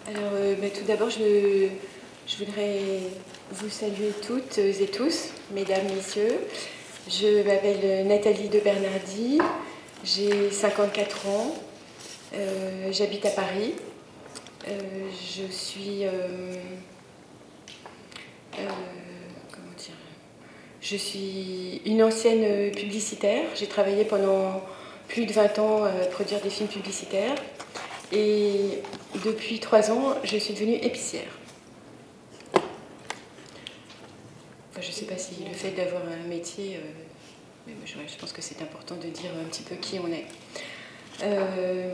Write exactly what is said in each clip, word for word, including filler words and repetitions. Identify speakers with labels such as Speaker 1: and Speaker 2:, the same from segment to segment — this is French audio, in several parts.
Speaker 1: Alors, euh, bah, tout d'abord, je, je voudrais vous saluer toutes et tous, mesdames, messieurs. Je m'appelle Nathalie de Bernardi, j'ai cinquante-quatre ans, euh, j'habite à Paris. Euh, je suis... Euh, euh, comment dire Je suis une ancienne publicitaire. J'ai travaillé pendant plus de vingt ans à produire des films publicitaires. Et depuis trois ans, je suis devenue épicière. Enfin, je ne sais pas si le fait d'avoir un métier, euh, mais je, je pense que c'est important de dire un petit peu qui on est. Euh,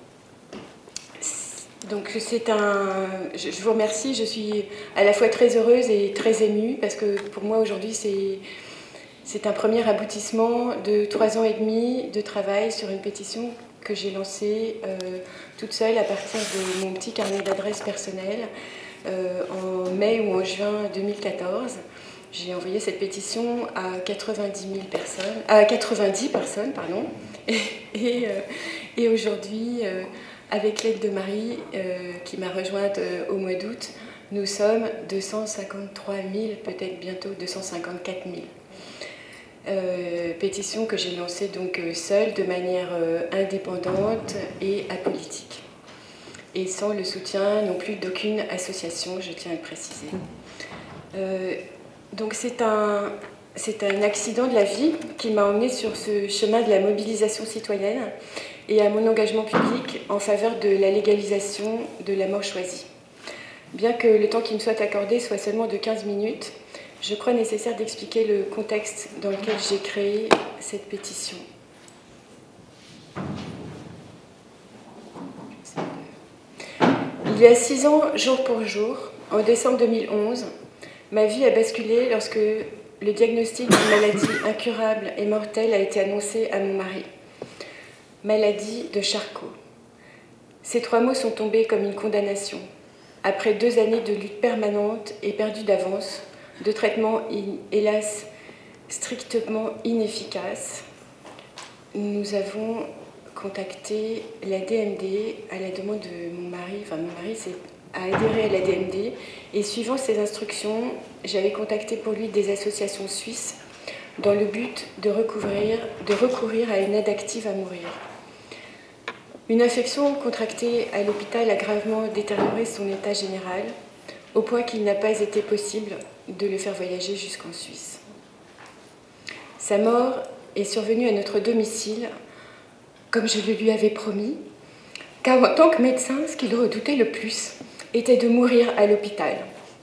Speaker 1: donc c'est un, je, je vous remercie. Je suis à la fois très heureuse et très émue parce que pour moi aujourd'hui c'est c'est un premier aboutissement de trois ans et demi de travail sur une pétition que j'ai lancée euh, toute seule à partir de mon petit carnet d'adresses personnelles euh, en mai ou en juin deux mille quatorze. J'ai envoyé cette pétition à quatre-vingt-dix mille personnes, à quatre-vingt-dix personnes, pardon, et, et, euh, et aujourd'hui, euh, avec l'aide de Marie, euh, qui m'a rejointe euh, au mois d'août, nous sommes deux cent cinquante-trois mille, peut-être bientôt deux cent cinquante-quatre mille. Euh, pétition que j'ai lancée donc euh, seule, de manière euh, indépendante et apolitique, et sans le soutien non plus d'aucune association, je tiens à le préciser. Euh, donc c'est un, c'est un accident de la vie qui m'a emmenée sur ce chemin de la mobilisation citoyenne et à mon engagement public en faveur de la légalisation de la mort choisie. Bien que le temps qui me soit accordé soit seulement de quinze minutes, je crois nécessaire d'expliquer le contexte dans lequel j'ai créé cette pétition. Il y a six ans, jour pour jour, en décembre deux mille onze, ma vie a basculé lorsque le diagnostic d'une maladie incurable et mortelle a été annoncé à mon mari. Maladie de Charcot. Ces trois mots sont tombés comme une condamnation. Après deux années de lutte permanente et perdue d'avance, de traitements, hélas, strictement inefficaces, nous avons contacté la D M D à la demande de mon mari. Enfin, mon mari a adhéré à la D M D et suivant ses instructions, j'avais contacté pour lui des associations suisses dans le but de recourir, de recourir à une aide active à mourir. Une infection contractée à l'hôpital a gravement détérioré son état général, au point qu'il n'a pas été possible de le faire voyager jusqu'en Suisse. Sa mort est survenue à notre domicile, comme je le lui avais promis, car en tant que médecin, ce qu'il redoutait le plus était de mourir à l'hôpital.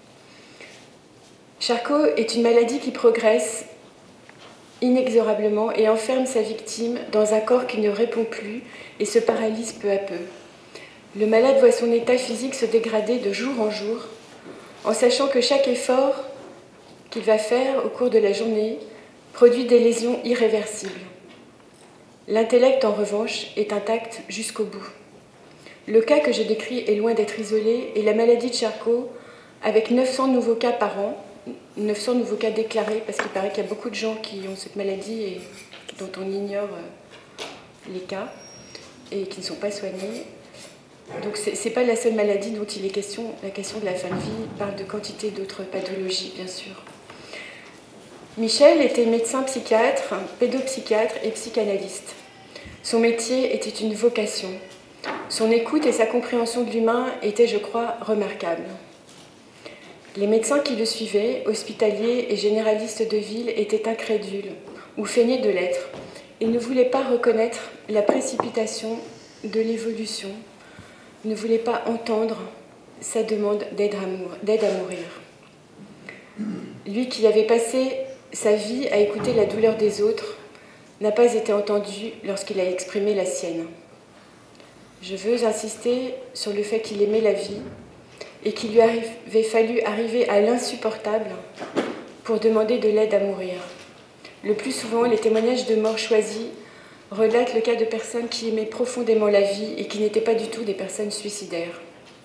Speaker 1: Charcot est une maladie qui progresse inexorablement et enferme sa victime dans un corps qui ne répond plus et se paralyse peu à peu. Le malade voit son état physique se dégrader de jour en jour, en sachant que chaque effort qu'il va faire au cours de la journée produit des lésions irréversibles. L'intellect, en revanche, est intact jusqu'au bout. Le cas que je décris est loin d'être isolé et la maladie de Charcot, avec neuf cents nouveaux cas par an, neuf cents nouveaux cas déclarés, parce qu'il paraît qu'il y a beaucoup de gens qui ont cette maladie et dont on ignore les cas et qui ne sont pas soignés. Donc ce n'est pas la seule maladie dont il est question. La question de la fin de vie parle de quantité d'autres pathologies, bien sûr. Michel était médecin psychiatre, pédopsychiatre et psychanalyste. Son métier était une vocation. Son écoute et sa compréhension de l'humain étaient, je crois, remarquables. Les médecins qui le suivaient, hospitaliers et généralistes de ville, étaient incrédules ou feignaient de l'être et ne voulaient pas reconnaître la précipitation de l'évolution, ne voulaient pas entendre sa demande d'aide à mourir. Lui qui avait passé sa vie à écouter la douleur des autres n'a pas été entendu lorsqu'il a exprimé la sienne. Je veux insister sur le fait qu'il aimait la vie et qu'il lui avait fallu arriver à l'insupportable pour demander de l'aide à mourir. Le plus souvent, les témoignages de mort choisis relatent le cas de personnes qui aimaient profondément la vie et qui n'étaient pas du tout des personnes suicidaires.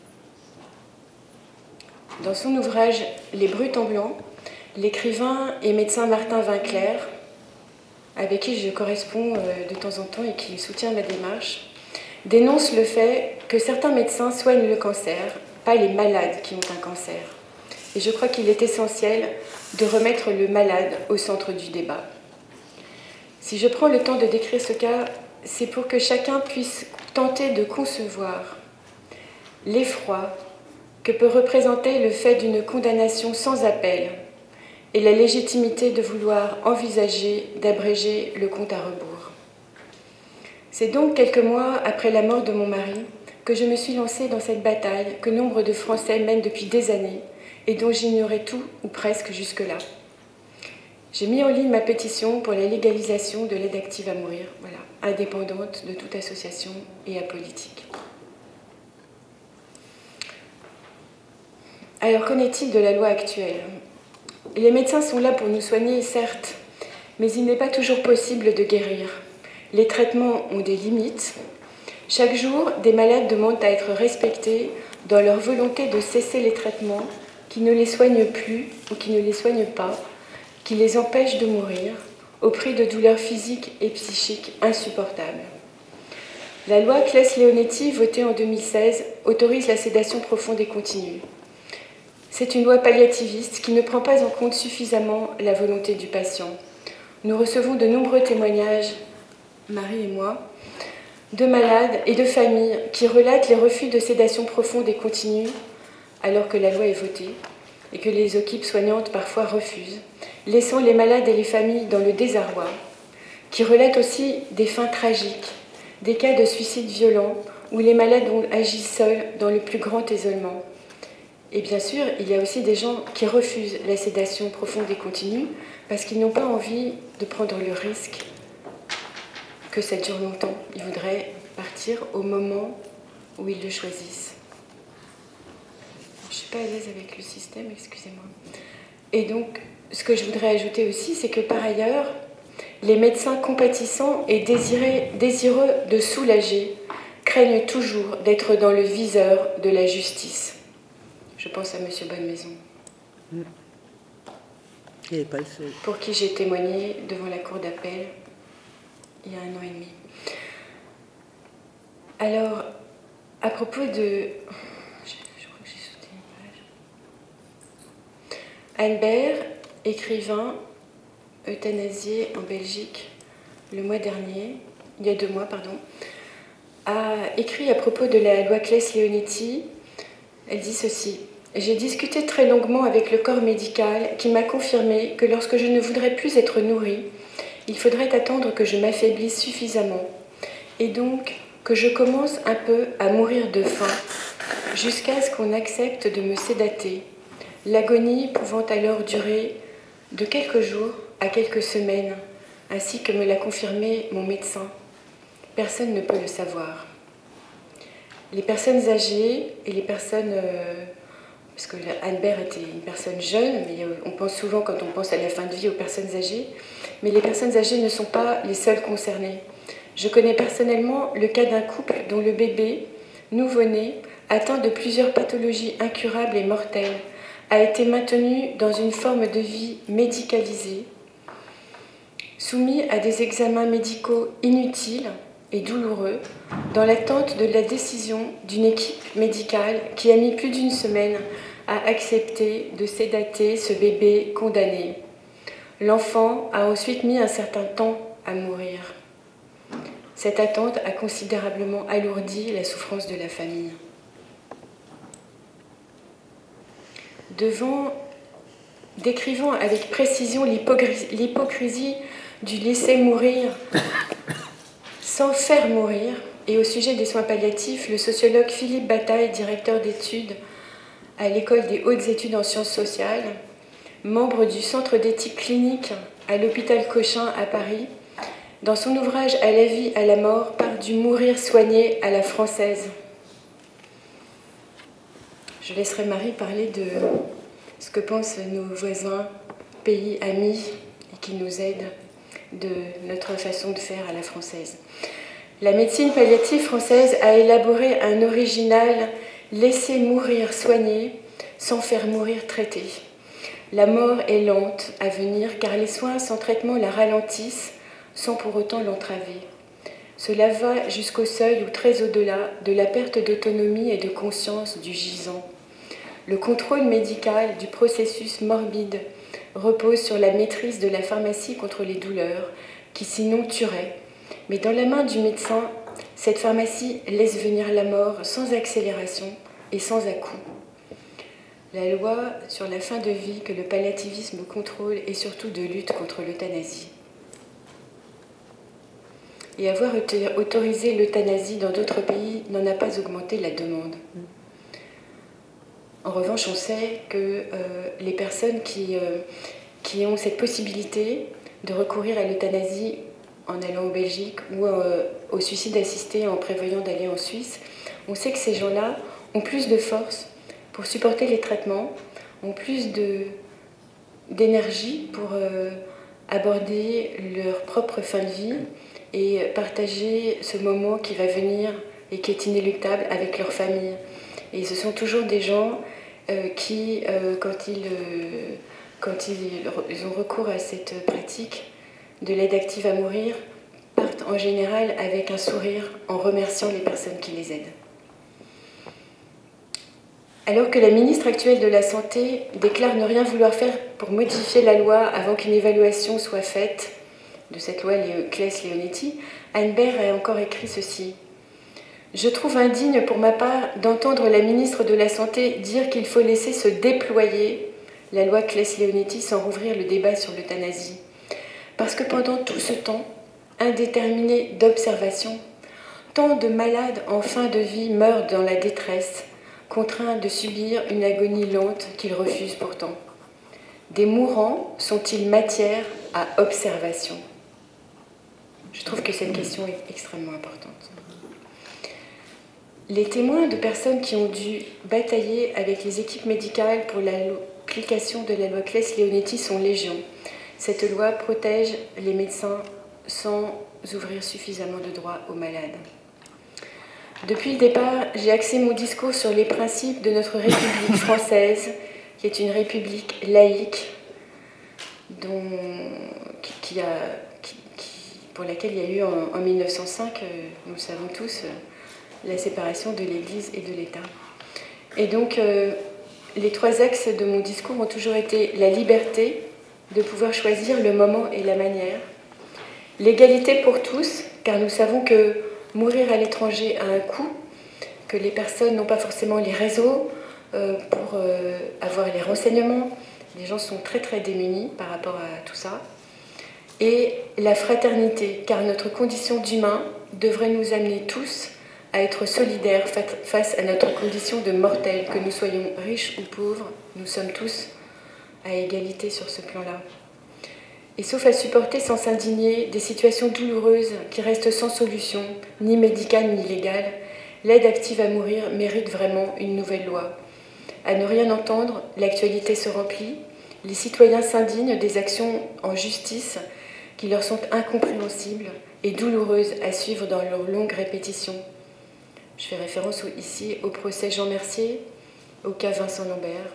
Speaker 1: Dans son ouvrage « Les Brutes en blanc », l'écrivain et médecin Martin Winkler, avec qui je corresponds de temps en temps et qui soutient ma démarche, dénonce le fait que certains médecins soignent le cancer pas les malades qui ont un cancer. Et je crois qu'il est essentiel de remettre le malade au centre du débat. Si je prends le temps de décrire ce cas, c'est pour que chacun puisse tenter de concevoir l'effroi que peut représenter le fait d'une condamnation sans appel et la légitimité de vouloir envisager d'abréger le compte à rebours. C'est donc quelques mois après la mort de mon mari que je me suis lancée dans cette bataille que nombre de Français mènent depuis des années et dont j'ignorais tout ou presque jusque-là. J'ai mis en ligne ma pétition pour la légalisation de l'aide active à mourir, voilà, indépendante de toute association et apolitique. Alors, qu'en est-il de la loi actuelle ? Les médecins sont là pour nous soigner, certes, mais il n'est pas toujours possible de guérir. Les traitements ont des limites. Chaque jour, des malades demandent à être respectés dans leur volonté de cesser les traitements qui ne les soignent plus ou qui ne les soignent pas, qui les empêchent de mourir, au prix de douleurs physiques et psychiques insupportables. La loi Claes-Leonetti, votée en deux mille seize, autorise la sédation profonde et continue. C'est une loi palliativiste qui ne prend pas en compte suffisamment la volonté du patient. Nous recevons de nombreux témoignages, Marie et moi, de malades et de familles qui relatent les refus de sédation profonde et continue alors que la loi est votée et que les équipes soignantes parfois refusent, laissant les malades et les familles dans le désarroi, qui relatent aussi des fins tragiques, des cas de suicide violent où les malades ont agi seuls dans le plus grand isolement. Et bien sûr, il y a aussi des gens qui refusent la sédation profonde et continue parce qu'ils n'ont pas envie de prendre le risque que ça dure longtemps. Ils voudraient partir au moment où ils le choisissent. Je ne suis pas à l'aise avec le système, excusez-moi. Et donc, ce que je voudrais ajouter aussi, c'est que par ailleurs, les médecins compatissants et désirés, désireux de soulager craignent toujours d'être dans le viseur de la justice. Je pense à Monsieur Bonnemaison, mmh. Il n'est pas le seul. Pour qui j'ai témoigné devant la cour d'appel il y a un an et demi. Alors, à propos de... Je, je crois que j'ai sauté une page. Anne Baer, écrivain, euthanasié en Belgique le mois dernier, il y a deux mois, pardon, a écrit à propos de la loi Claes-Leonetti. Elle dit ceci: « J'ai discuté très longuement avec le corps médical qui m'a confirmé que lorsque je ne voudrais plus être nourrie, il faudrait attendre que je m'affaiblisse suffisamment et donc que je commence un peu à mourir de faim jusqu'à ce qu'on accepte de me sédater, l'agonie pouvant alors durer de quelques jours à quelques semaines, ainsi que me l'a confirmé mon médecin. Personne ne peut le savoir. Les personnes âgées et les personnes... Euh, parce que Anne Baer était une personne jeune, mais on pense souvent, quand on pense à la fin de vie, aux personnes âgées, mais les personnes âgées ne sont pas les seules concernées. Je connais personnellement le cas d'un couple dont le bébé, nouveau-né, atteint de plusieurs pathologies incurables et mortelles, a été maintenu dans une forme de vie médicalisée, soumis à des examens médicaux inutiles et douloureux, dans l'attente de la décision d'une équipe médicale qui a mis plus d'une semaine à accepter de sédater ce bébé condamné. L'enfant a ensuite mis un certain temps à mourir. Cette attente a considérablement alourdi la souffrance de la famille. Devant, décrivant avec précision l'hypocrisie du laisser mourir sans faire mourir, et au sujet des soins palliatifs, le sociologue Philippe Bataille, directeur d'études à l'École des hautes études en sciences sociales, membre du Centre d'éthique clinique à l'hôpital Cochin à Paris, dans son ouvrage « À la vie, à la mort » part du mourir soigné à la française. Je laisserai Marie parler de ce que pensent nos voisins, pays amis, et qui nous aident de notre façon de faire à la française. La médecine palliative française a élaboré un original « laisser mourir soigné sans faire mourir traité ». La mort est lente à venir car les soins sans traitement la ralentissent sans pour autant l'entraver. Cela va jusqu'au seuil ou très au-delà de la perte d'autonomie et de conscience du gisant. Le contrôle médical du processus morbide repose sur la maîtrise de la pharmacie contre les douleurs, qui sinon tuerait. Mais dans la main du médecin, cette pharmacie laisse venir la mort sans accélération et sans à-coups. La loi sur la fin de vie que le palliativisme contrôle est surtout de lutte contre l'euthanasie. Et avoir autorisé l'euthanasie dans d'autres pays n'en a pas augmenté la demande. En revanche, on sait que euh, les personnes qui, euh, qui ont cette possibilité de recourir à l'euthanasie en allant en Belgique ou euh, au suicide assisté en prévoyant d'aller en Suisse, on sait que ces gens-là ont plus de force pour supporter les traitements, ont plus de, d'énergie pour euh, aborder leur propre fin de vie et partager ce moment qui va venir et qui est inéluctable avec leur famille. Et ce sont toujours des gens euh, qui, euh, quand, ils, euh, quand ils, ils ont recours à cette pratique de l'aide active à mourir, partent en général avec un sourire en remerciant les personnes qui les aident. Alors que la ministre actuelle de la Santé déclare ne rien vouloir faire pour modifier la loi avant qu'une évaluation soit faite de cette loi Claes-Leonetti, Anne Baird a encore écrit ceci. « Je trouve indigne pour ma part d'entendre la ministre de la Santé dire qu'il faut laisser se déployer la loi Claes-Leonetti sans rouvrir le débat sur l'euthanasie. Parce que pendant tout ce temps indéterminé d'observation, tant de malades en fin de vie meurent dans la détresse, contraints de subir une agonie lente qu'ils refusent pourtant. Des mourants sont-ils matière à observation ?» Je trouve que cette question est extrêmement importante. Les témoins de personnes qui ont dû batailler avec les équipes médicales pour l'application de la loi Claes-Leonetti sont légion. Cette loi protège les médecins sans ouvrir suffisamment de droits aux malades. Depuis le départ, j'ai axé mon discours sur les principes de notre République française, qui est une république laïque, dont, qui, qui a, qui, qui, pour laquelle il y a eu en, en mille neuf cent cinq, euh, nous le savons tous, euh, la séparation de l'Église et de l'État. Et donc, euh, les trois axes de mon discours ont toujours été la liberté de pouvoir choisir le moment et la manière, l'égalité pour tous, car nous savons que mourir à l'étranger a un coût, que les personnes n'ont pas forcément les réseaux euh, pour euh, avoir les renseignements. Les gens sont très très démunis par rapport à tout ça. Et la fraternité, car notre condition d'humain devrait nous amener tous à être solidaires face à notre condition de mortels, que nous soyons riches ou pauvres, nous sommes tous à égalité sur ce plan-là. Et sauf à supporter sans s'indigner des situations douloureuses qui restent sans solution, ni médicale ni légale, l'aide active à mourir mérite vraiment une nouvelle loi. À ne rien entendre, l'actualité se remplit, les citoyens s'indignent des actions en justice qui leur sont incompréhensibles et douloureuses à suivre dans leur longue répétition. Je fais référence ici au procès Jean Mercier, au cas Vincent Lambert,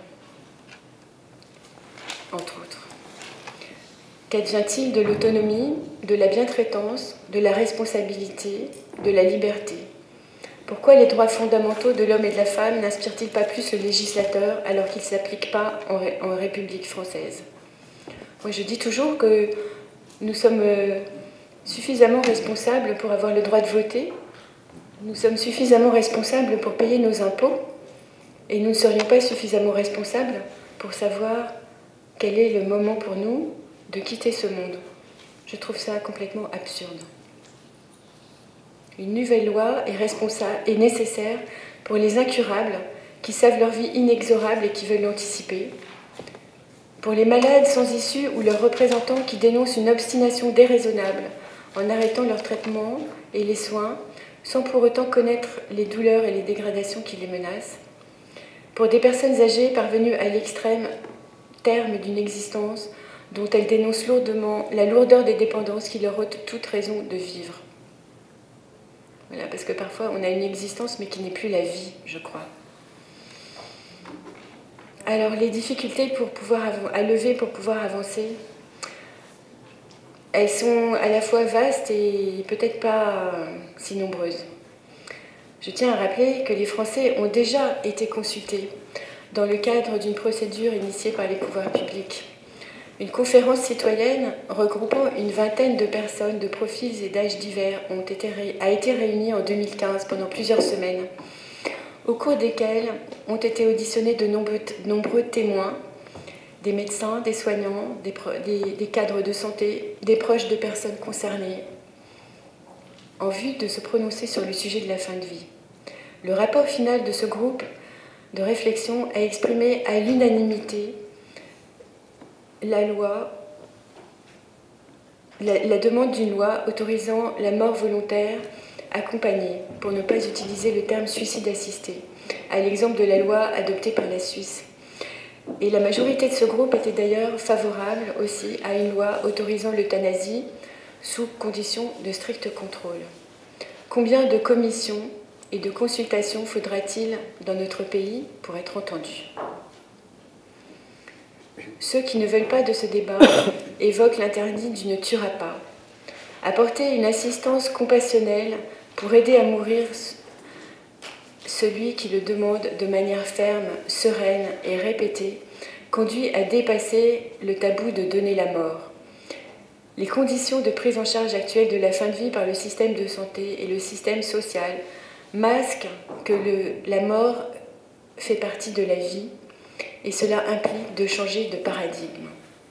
Speaker 1: entre autres. Qu'advient-il de l'autonomie, de la bientraitance, de la responsabilité, de la liberté? Pourquoi les droits fondamentaux de l'homme et de la femme n'inspirent-ils pas plus le législateur alors qu'ils ne s'appliquent pas en, ré en République française? Moi, je dis toujours que nous sommes suffisamment responsables pour avoir le droit de voter, nous sommes suffisamment responsables pour payer nos impôts, et nous ne serions pas suffisamment responsables pour savoir quel est le moment pour nous de quitter ce monde. Je trouve ça complètement absurde. Une nouvelle loi est responsable et nécessaire pour les incurables qui savent leur vie inexorable et qui veulent l'anticiper, pour les malades sans issue ou leurs représentants qui dénoncent une obstination déraisonnable en arrêtant leur traitement et les soins sans pour autant connaître les douleurs et les dégradations qui les menacent, pour des personnes âgées parvenues à l'extrême terme d'une existence dont elles dénoncent lourdement la lourdeur des dépendances qui leur ôtent toute raison de vivre. Voilà, parce que parfois on a une existence mais qui n'est plus la vie, je crois. Alors les difficultés pour pouvoir à lever pour pouvoir avancer, elles sont à la fois vastes et peut-être pas si nombreuses. Je tiens à rappeler que les Français ont déjà été consultés dans le cadre d'une procédure initiée par les pouvoirs publics. Une conférence citoyenne regroupant une vingtaine de personnes de profils et d'âges divers ont été ré... a été réunie en deux mille quinze pendant plusieurs semaines, au cours desquelles ont été auditionnés de nombreux, de nombreux témoins, des médecins, des soignants, des, pro... des, des cadres de santé, des proches de personnes concernées, en vue de se prononcer sur le sujet de la fin de vie. Le rapport final de ce groupe de réflexion a exprimé à l'unanimité la loi, la, la demande d'une loi autorisant la mort volontaire accompagnée, pour ne pas utiliser le terme suicide assisté, à l'exemple de la loi adoptée par la Suisse. Et la majorité de ce groupe était d'ailleurs favorable aussi à une loi autorisant l'euthanasie sous conditions de strict contrôle. Combien de commissions et de consultations faudra-t-il dans notre pays pour être entendus ? Ceux qui ne veulent pas de ce débat évoquent l'interdit du ne tuera pas. Apporter une assistance compassionnelle pour aider à mourir celui qui le demande de manière ferme, sereine et répétée conduit à dépasser le tabou de donner la mort. Les conditions de prise en charge actuelles de la fin de vie par le système de santé et le système social masquent que le, la mort fait partie de la vie et cela implique de changer de paradigme.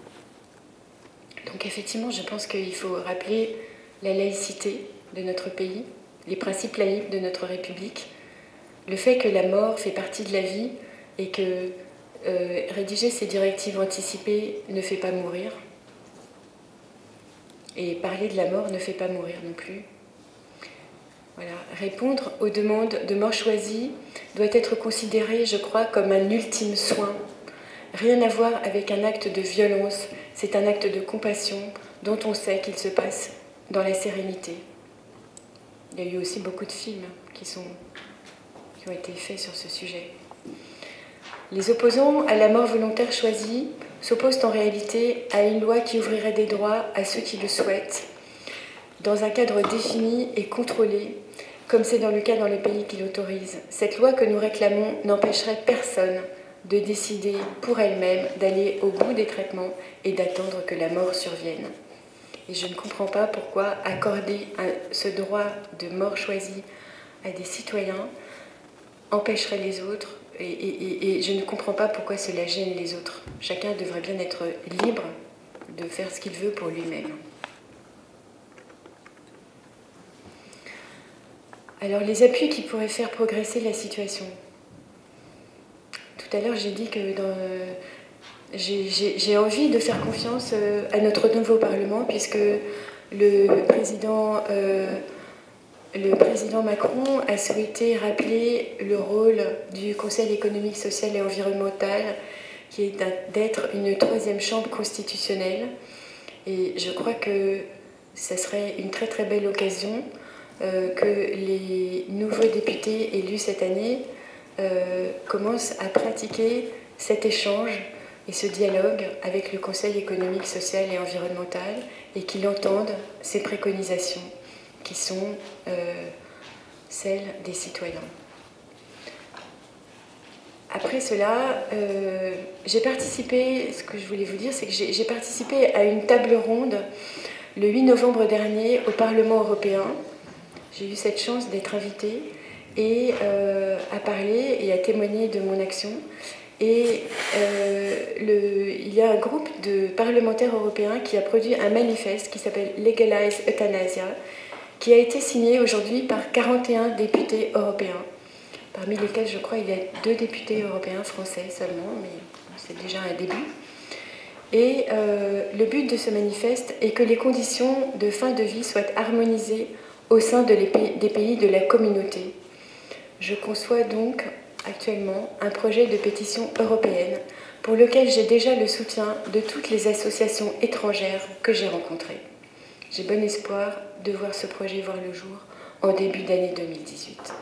Speaker 1: Donc effectivement, je pense qu'il faut rappeler la laïcité de notre pays, les principes laïques de notre République, le fait que la mort fait partie de la vie et que euh, rédiger ces directives anticipées ne fait pas mourir. Et parler de la mort ne fait pas mourir non plus. Voilà. Répondre aux demandes de mort choisie doit être considéré, je crois, comme un ultime soin. Rien à voir avec un acte de violence, c'est un acte de compassion dont on sait qu'il se passe dans la sérénité. Il y a eu aussi beaucoup de films qui, sont, qui ont été faits sur ce sujet. Les opposants à la mort volontaire choisie s'opposent en réalité à une loi qui ouvrirait des droits à ceux qui le souhaitent, dans un cadre défini et contrôlé, comme c'est dans le cas dans les pays qui l'autorisent. Cette loi que nous réclamons n'empêcherait personne de décider pour elle-même d'aller au bout des traitements et d'attendre que la mort survienne. Et je ne comprends pas pourquoi accorder un, ce droit de mort choisi à des citoyens empêcherait les autres, et, et, et je ne comprends pas pourquoi cela gêne les autres. Chacun devrait bien être libre de faire ce qu'il veut pour lui-même. Alors, les appuis qui pourraient faire progresser la situation. Tout à l'heure, j'ai dit que dans, euh, j'ai, j'ai, j'ai envie de faire confiance euh, à notre nouveau Parlement, puisque le président, euh, le président Macron a souhaité rappeler le rôle du Conseil économique, social et environnemental, qui est d'être une troisième chambre constitutionnelle. Et je crois que ça serait une très très belle occasion euh, que les nouveaux députés élus cette année euh, commencent à pratiquer cet échange et ce dialogue avec le Conseil économique, social et environnemental et qu'ils entendent ces préconisations qui sont euh, celles des citoyens. Après cela, euh, j'ai participé, ce que je voulais vous dire, c'est que j'ai, j'ai participé à une table ronde le huit novembre dernier au Parlement européen. J'ai eu cette chance d'être invitée et euh, à parler et à témoigner de mon action. Et euh, le, il y a un groupe de parlementaires européens qui a produit un manifeste qui s'appelle Legalize Euthanasia, qui a été signé aujourd'hui par quarante et un députés européens, parmi lesquels je crois il y a deux députés européens français seulement, mais c'est déjà un début. Et euh, le but de ce manifeste est que les conditions de fin de vie soient harmonisées au sein de les pays, des pays de la communauté. Je conçois donc actuellement un projet de pétition européenne pour lequel j'ai déjà le soutien de toutes les associations étrangères que j'ai rencontrées. J'ai bon espoir de voir ce projet voir le jour en début d'année deux mille dix-huit.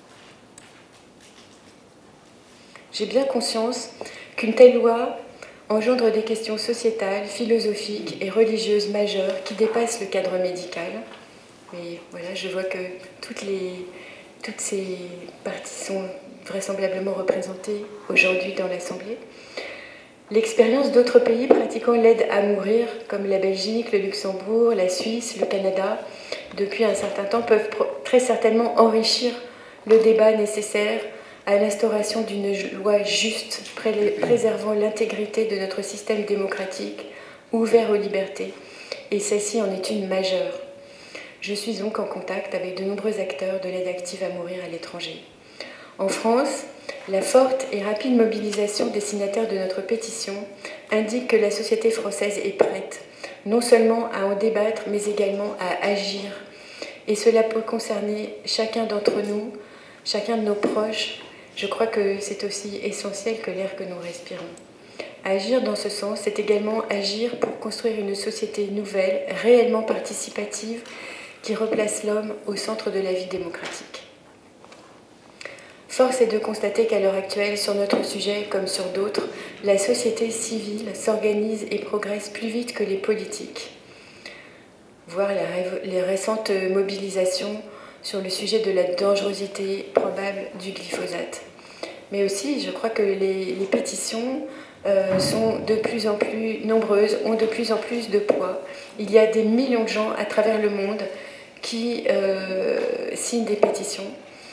Speaker 1: J'ai bien conscience qu'une telle loi engendre des questions sociétales, philosophiques et religieuses majeures qui dépassent le cadre médical. Mais voilà, je vois que toutes, les, toutes ces parties sont vraisemblablement représentés aujourd'hui dans l'Assemblée. L'expérience d'autres pays pratiquant l'aide à mourir, comme la Belgique, le Luxembourg, la Suisse, le Canada, depuis un certain temps, peuvent très certainement enrichir le débat nécessaire à l'instauration d'une loi juste, préservant l'intégrité de notre système démocratique, ouvert aux libertés, et celle-ci en est une majeure. Je suis donc en contact avec de nombreux acteurs de l'aide active à mourir à l'étranger. En France, la forte et rapide mobilisation des signataires de notre pétition indique que la société française est prête, non seulement à en débattre, mais également à agir. Et cela peut concerner chacun d'entre nous, chacun de nos proches. Je crois que c'est aussi essentiel que l'air que nous respirons. Agir dans ce sens, c'est également agir pour construire une société nouvelle, réellement participative, qui replace l'homme au centre de la vie démocratique. Force est de constater qu'à l'heure actuelle, sur notre sujet comme sur d'autres, la société civile s'organise et progresse plus vite que les politiques. Voir les récentes mobilisations sur le sujet de la dangerosité probable du glyphosate. Mais aussi, je crois que les, les pétitions euh, sont de plus en plus nombreuses, ont de plus en plus de poids. Il y a des millions de gens à travers le monde qui euh, signent des pétitions.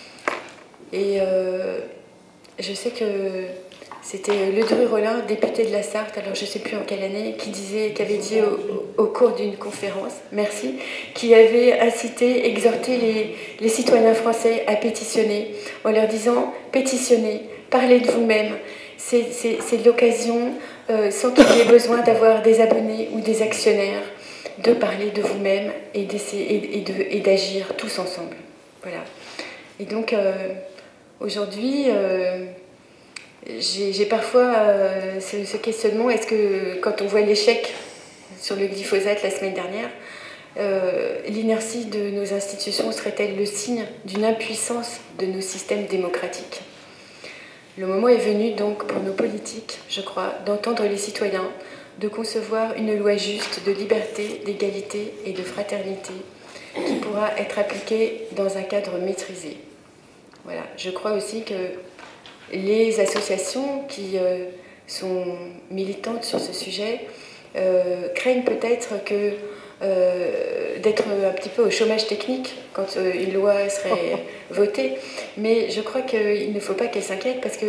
Speaker 1: Et euh, je sais que c'était Ledru-Rollin, député de la Sarthe, alors je ne sais plus en quelle année, qui, disait, qui avait dit au, au cours d'une conférence, merci, qui avait incité, exhorté les, les citoyens français à pétitionner, en leur disant « pétionnez, parlez de vous-même ». C'est l'occasion, euh, sans qu'il y ait besoin d'avoir des abonnés ou des actionnaires, de parler de vous-même et d'agir et, et tous ensemble. Voilà. Et donc, euh, aujourd'hui, euh, j'ai parfois euh, ce, ce questionnement, est-ce que quand on voit l'échec sur le glyphosate la semaine dernière, euh, l'inertie de nos institutions serait-elle le signe d'une impuissance de nos systèmes démocratiques? Le moment est venu donc pour nos politiques, je crois, d'entendre les citoyens, de concevoir une loi juste de liberté, d'égalité et de fraternité qui pourra être appliquée dans un cadre maîtrisé. Voilà. Je crois aussi que les associations qui euh, sont militantes sur ce sujet euh, craignent peut-être que euh, d'être un petit peu au chômage technique quand euh, une loi serait votée, mais je crois qu'il ne faut pas qu'elles s'inquiètent parce que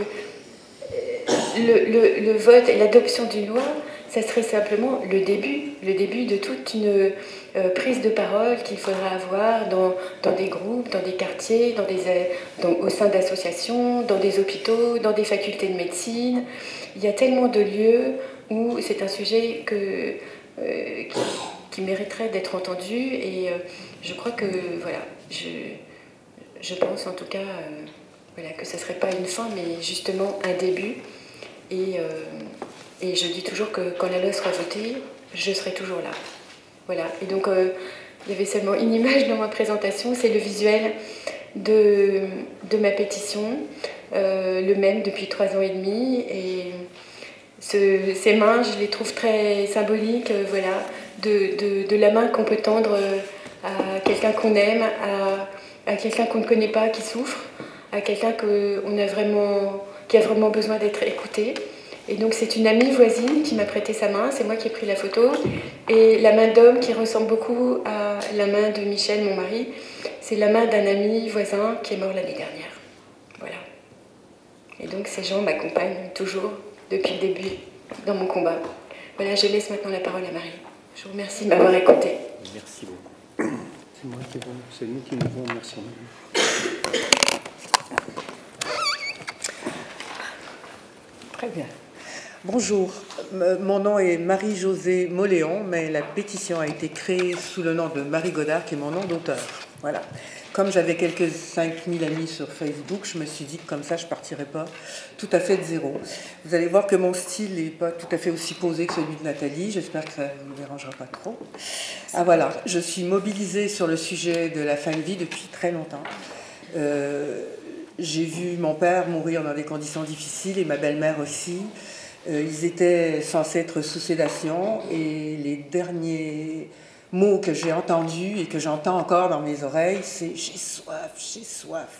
Speaker 1: le, le, le vote et l'adoption d'une loi, ça serait simplement le début, le début de toute une euh, prise de parole qu'il faudra avoir dans, dans des groupes, dans des quartiers, dans des, dans, au sein d'associations, dans des hôpitaux, dans des facultés de médecine. Il y a tellement de lieux où c'est un sujet que, euh, qui, qui mériterait d'être entendu et euh, je crois que, voilà, je, je pense en tout cas euh, voilà, que ce ne serait pas une fin, mais justement un début. Et, euh, et je dis toujours que quand la loi sera votée, je serai toujours là. Voilà. Et donc, euh, il y avait seulement une image dans ma présentation, c'est le visuel de, de ma pétition, euh, le même depuis trois ans et demi. Et ce, ces mains, je les trouve très symboliques, euh, voilà, de, de, de la main qu'on peut tendre à quelqu'un qu'on aime, à, à quelqu'un qu'on ne connaît pas, qui souffre, à quelqu'un qu'on a vraiment... qui a vraiment besoin d'être écouté. Et donc c'est une amie voisine qui m'a prêté sa main, c'est moi qui ai pris la photo. Et la main d'homme qui ressemble beaucoup à la main de Michel, mon mari, c'est la main d'un ami voisin qui est mort l'année dernière. Voilà. Et donc ces gens m'accompagnent toujours depuis le début dans mon combat. Voilà, je laisse maintenant la parole à Marie. Je vous remercie de m'avoir écoutée.
Speaker 2: Merci beaucoup. C'est moi qui vous, c'est nous qui nous vous remercions. Très bien. Bonjour, mon nom est Marie-Josée Moléon, mais la pétition a été créée sous le nom de Marie Godard, qui est mon nom d'auteur. Voilà. Comme j'avais quelques cinq mille amis sur Facebook, je me suis dit que comme ça, je ne partirais pas tout à fait de zéro. Vous allez voir que mon style n'est pas tout à fait aussi posé que celui de Nathalie. J'espère que ça ne vous dérangera pas trop. Ah voilà, je suis mobilisée sur le sujet de la fin de vie depuis très longtemps. Euh, j'ai vu mon père mourir dans des conditions difficiles et ma belle-mère aussi. Euh, ils étaient censés être sous sédation et les derniers mots que j'ai entendus et que j'entends encore dans mes oreilles, c'est « j'ai soif, j'ai soif ».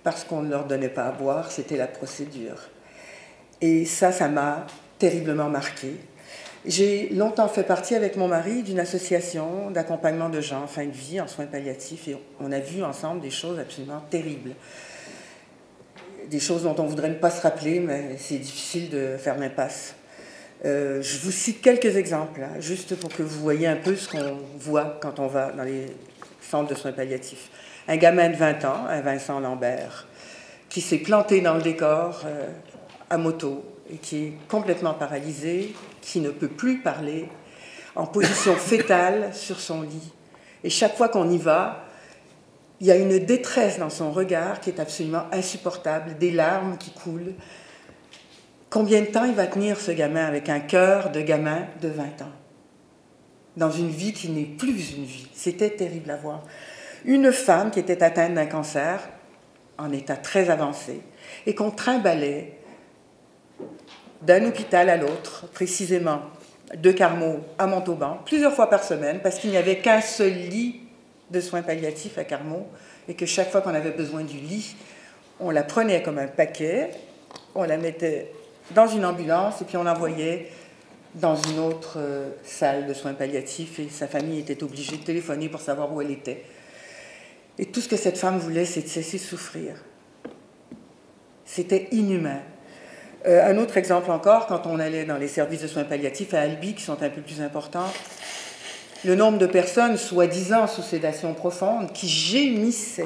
Speaker 2: parce qu'on ne leur donnait pas à boire, c'était la procédure. Et ça, ça m'a terriblement marquée. J'ai longtemps fait partie avec mon mari d'une association d'accompagnement de gens en fin de vie, en soins palliatifs, et on a vu ensemble des choses absolument terribles. Des choses dont on ne voudrait pas se rappeler, mais c'est difficile de faire l'impasse. Euh, je vous cite quelques exemples, hein, juste pour que vous voyez un peu ce qu'on voit quand on va dans les centres de soins palliatifs. Un gamin de vingt ans, un Vincent Lambert, qui s'est planté dans le décor euh, à moto et qui est complètement paralysé, qui ne peut plus parler, en position fétale sur son lit. Et chaque fois qu'on y va, il y a une détresse dans son regard qui est absolument insupportable, des larmes qui coulent. Combien de temps il va tenir, ce gamin, avec un cœur de gamin de vingt ans, dans une vie qui n'est plus une vie? C'était terrible à voir. Une femme qui était atteinte d'un cancer, en état très avancé, et qu'on trimballait d'un hôpital à l'autre, précisément de Carmaux à Montauban, plusieurs fois par semaine, parce qu'il n'y avait qu'un seul lit de soins palliatifs à Carmaux, et que chaque fois qu'on avait besoin du lit, on la prenait comme un paquet, on la mettait dans une ambulance, et puis on l'envoyait dans une autre euh, salle de soins palliatifs, et sa famille était obligée de téléphoner pour savoir où elle était. Et tout ce que cette femme voulait, c'est de cesser de souffrir. C'était inhumain. Euh, un autre exemple encore, quand on allait dans les services de soins palliatifs à Albi, qui sont un peu plus importants, le nombre de personnes, soi-disant sous sédation profonde, qui gémissaient.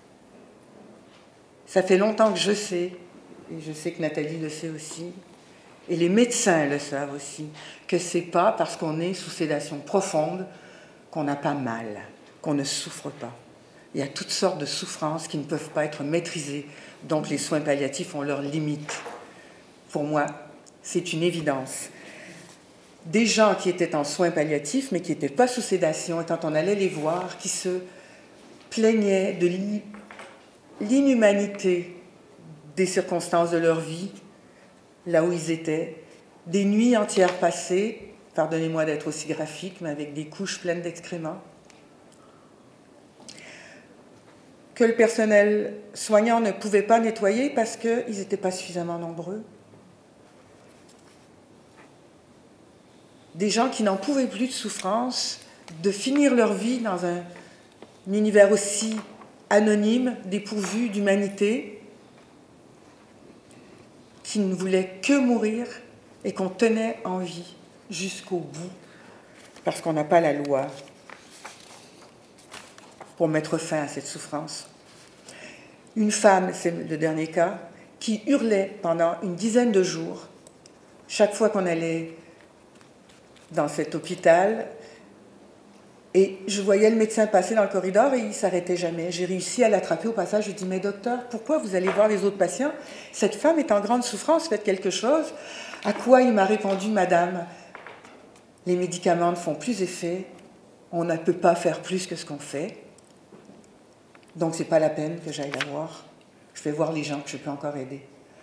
Speaker 2: Ça fait longtemps que je sais, et je sais que Nathalie le sait aussi, et les médecins le savent aussi, que ce n'est pas parce qu'on est sous sédation profonde qu'on n'a pas mal, qu'on ne souffre pas. Il y a toutes sortes de souffrances qui ne peuvent pas être maîtrisées, donc les soins palliatifs ont leurs limites. Pour moi, c'est une évidence. Des gens qui étaient en soins palliatifs, mais qui n'étaient pas sous sédation, et quand on allait les voir, qui se plaignaient de l'inhumanité des circonstances de leur vie, là où ils étaient, des nuits entières passées, pardonnez-moi d'être aussi graphique, mais avec des couches pleines d'excréments, que le personnel soignant ne pouvait pas nettoyer parce qu'ils n'étaient pas suffisamment nombreux. Des gens qui n'en pouvaient plus de souffrance, de finir leur vie dans un, un univers aussi anonyme, dépourvu d'humanité, qui ne voulaient que mourir et qu'on tenait en vie jusqu'au bout, parce qu'on n'a pas la loi pour mettre fin à cette souffrance. Une femme, c'est le dernier cas, qui hurlait pendant une dizaine de jours, chaque fois qu'on allait dans cet hôpital, et je voyais le médecin passer dans le corridor et il ne s'arrêtait jamais. J'ai réussi à l'attraper au passage, je lui ai dit « Mais docteur, pourquoi vous allez voir les autres patients? Cette femme est en grande souffrance, faites quelque chose. » À quoi il m'a répondu « Madame, les médicaments ne font plus effet, on ne peut pas faire plus que ce qu'on fait. Donc, ce n'est pas la peine que j'aille la voir. Je vais voir les gens que je peux encore aider. »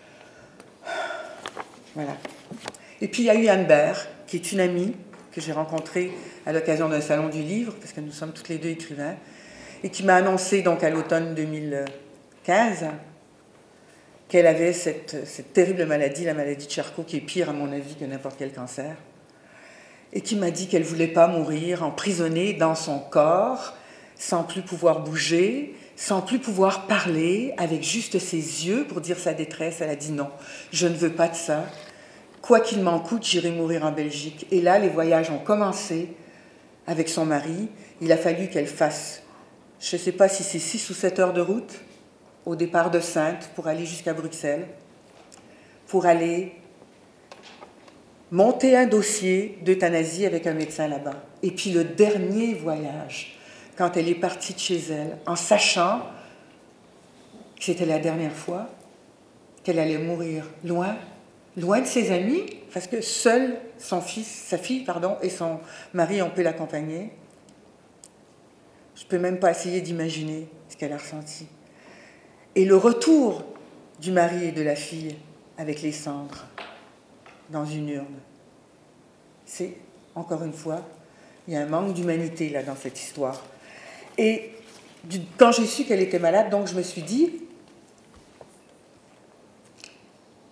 Speaker 2: Voilà. Et puis, il y a eu Anne Bert, qui est une amie que j'ai rencontrée à l'occasion d'un salon du livre, parce que nous sommes toutes les deux écrivains, et qui m'a annoncé donc à l'automne deux mille quinze qu'elle avait cette, cette terrible maladie, la maladie de Charcot, qui est pire à mon avis que n'importe quel cancer, et qui m'a dit qu'elle ne voulait pas mourir emprisonnée dans son corps, sans plus pouvoir bouger, sans plus pouvoir parler, avec juste ses yeux pour dire sa détresse. Elle a dit non, je ne veux pas de ça. Quoi qu'il m'en coûte, j'irai mourir en Belgique. Et là, les voyages ont commencé avec son mari. Il a fallu qu'elle fasse, je ne sais pas si c'est six ou sept heures de route, au départ de Saintes, pour aller jusqu'à Bruxelles, pour aller monter un dossier d'euthanasie avec un médecin là-bas. Et puis le dernier voyage, quand elle est partie de chez elle, en sachant que c'était la dernière fois, qu'elle allait mourir loin, loin de ses amis, parce que seul son fils, sa fille pardon, et son mari ont pu l'accompagner. Je ne peux même pas essayer d'imaginer ce qu'elle a ressenti. Et le retour du mari et de la fille avec les cendres dans une urne. C'est, encore une fois, il y a un manque d'humanité là dans cette histoire. Et du, quand j'ai su qu'elle était malade, donc je me suis dit,